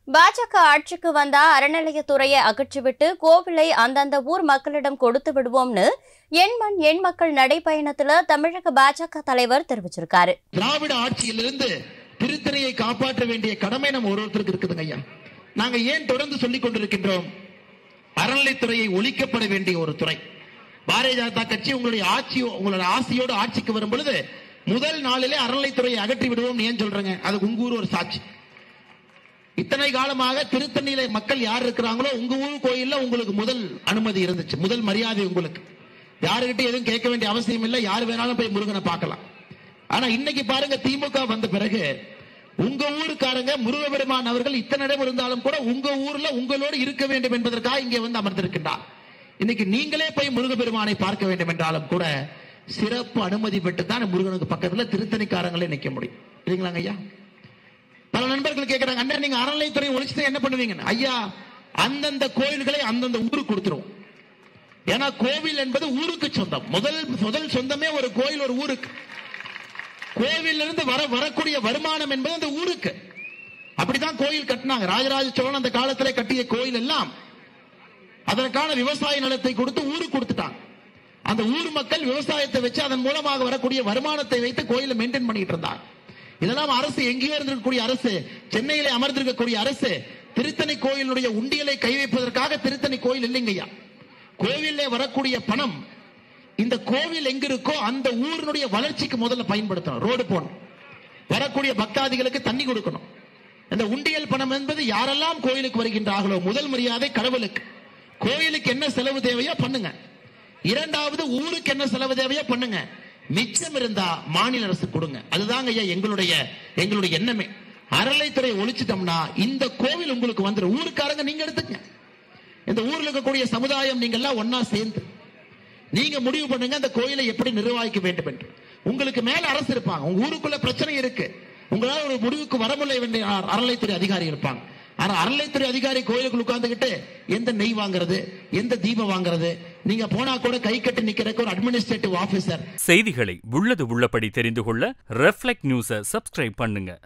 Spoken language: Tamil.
பாஜக ஆட்சிக்கு வந்தா அறநிலையத்துறையை அகற்றிவிட்டு கோவிலை அந்தந்த ஊர் மக்களிடம் கொடுத்து விடுவோம்னு எண்மண் எண் மக்கள் நடைபயணத்துல தமிழக பாஜக தலைவர் தெரிவிச்சிருக்காரு. திராவிட ஆட்சியிலிருந்து திருத்தணியை காப்பாற்ற வேண்டிய கடமை நம்ம ஒருத்தருக்கு இருக்குதுங்க ஐயா. நாங்க ஏன் தொடர்ந்து சொல்லிக் கொண்டிருக்கின்றோம்? அறநிலைத்துறையை ஒழிக்கப்பட வேண்டிய ஒரு துறை. பாரதிய ஜனதா கட்சி உங்களுடைய ஆசையோடு ஆட்சிக்கு வரும் பொழுது முதல் நாளிலே அறநிலைத்துறையை அகற்றி விடுவோம் ஏன் சொல்றேங்க? அது உங்க ஊர் ஒரு சாட்சி. இத்தனை காலமாக திருத்தணியில மக்கள் யார் இருக்கிறாங்களோ உங்க ஊர் கோயில்ல உங்களுக்கு முதல் அனுமதி இருந்துச்சு, முதல் மரியாதை உங்களுக்கு. யாருகிட்ட எதுவும் கேட்க வேண்டிய அவசியம் இல்லை, யார் வேணாலும் போய் முருகனை பார்க்கலாம். ஆனா இன்னைக்கு பாருங்க, திமுக வந்த பிறகு உங்க ஊருக்காரங்க முருகபெருமான் அவர்கள் இத்தனை இடம் இருந்தாலும் கூட உங்க ஊர்ல உங்களோடு இருக்க வேண்டும் என்பதற்காக இங்கே வந்து அமர்ந்திருக்கின்றார். இன்னைக்கு நீங்களே போய் முருகபெருமானை பார்க்க வேண்டும் என்றாலும் கூட சிறப்பு அனுமதி பெற்று தான் முருகனுக்கு பக்கத்துல திருத்தணிக்காரங்களே நிக்க முடியும். இல்லைங்களாங்க ஐயா? பல நண்பர்கள் கேட்கிறாங்க, அண்ணா நீங்க அறநிலைத்துறை ஒழிச்சுட்டு என்ன பண்ணுவீங்க? ஐயா, அந்தந்த கோயில்களை அந்தந்த ஊருக்கு கொடுத்துருவோம். ஏன்னா கோவில் என்பது ஊருக்கு சொந்தம். முதல் சொந்தமே ஒரு கோயில் ஒரு ஊருக்கு. கோவில் இருந்து வரக்கூடிய வருமானம் என்பது அந்த ஊருக்கு. அப்படிதான் கோயில் கட்டினாங்க. ராஜராஜ சோழன் அந்த காலத்திலே கட்டிய கோயில் எல்லாம் அதற்கான விவசாய நிலத்தை கொடுத்து ஊருக்கு கொடுத்துட்டாங்க. அந்த ஊர் மக்கள் விவசாயத்தை வச்சு அதன் மூலமாக வரக்கூடிய வருமானத்தை வைத்து கோயிலை மெயின்டைன் பண்ணிட்டு இருந்தாங்க. இதெல்லாம் அரசு எங்கேயோ இருந்திருக்கக்கூடிய அரசு, சென்னையிலே அமர்ந்திருக்கக்கூடிய அரசு திருத்தணி கோயிலுடைய உண்டியலை கை வைப்பதற்காக திருத்தணி கோயில் இல்லைங்கய்யா. கோவிலே வரக்கூடிய பணம் இந்த கோவில் எங்க இருக்கோ அந்த ஊரினுடைய வளர்ச்சிக்கு முதல்ல பயன்படுத்தணும். ரோடு போடணும், வரக்கூடிய பக்தாதிகளுக்கு தண்ணி கொடுக்கணும். இந்த உண்டியல் பணம் என்பது யாரெல்லாம் கோயிலுக்கு வருகின்றார்களோ முதல் மரியாதை கடவுளுக்கு. கோயிலுக்கு என்ன செலவு தேவையோ பண்ணுங்க. இரண்டாவது ஊருக்கு என்ன செலவு தேவையோ பண்ணுங்க. மிச்சம் இருந்தா மாநில அரசு கொடுங்க. அதுதாங்க ஐயா எங்களுடைய எண்ணமே. அறநிலைத்துறை ஒழிச்சிட்டோம்னா இந்த கோவில் உங்களுக்கு வந்துடும். ஊருக்காரங்க நீங்க எடுத்துங்க. இந்த ஊர்ல இருக்கக்கூடிய சமுதாயம் நீங்க எல்லாம் ஒன்னா சேர்ந்து நீங்க முடிவு பண்ணுங்க அந்த கோயிலை எப்படி நிர்வகிக்க வேண்டும் என்று. உங்களுக்கு மேல அரசு இருப்பாங்க. உங்க ஊருக்குள்ள பிரச்சனை இருக்கு, உங்களால ஒரு முடிவுக்கு வர முடியல வேண்டிய அறநிலைத்துறை அதிகாரி இருப்பாங்க. ஆனா அறநிலைத்துறை அதிகாரி கோயிலுக்குள் உட்கார்ந்துகிட்டு எந்த நெய் வாங்குறது, எந்த தீபம் வாங்குறது, நீங்க போனா கூட கை கட்டி நிக்கிறதுக்கு ஒரு அட்மினிஸ்ட்ரேட்டிவ் ஆபீசர். செய்திகளை உள்ளது உள்ளபடி தெரிந்து கொள்ள ரெஃப்ளெக்ட் நியூஸை சப்ஸ்கிரைப் பண்ணுங்க.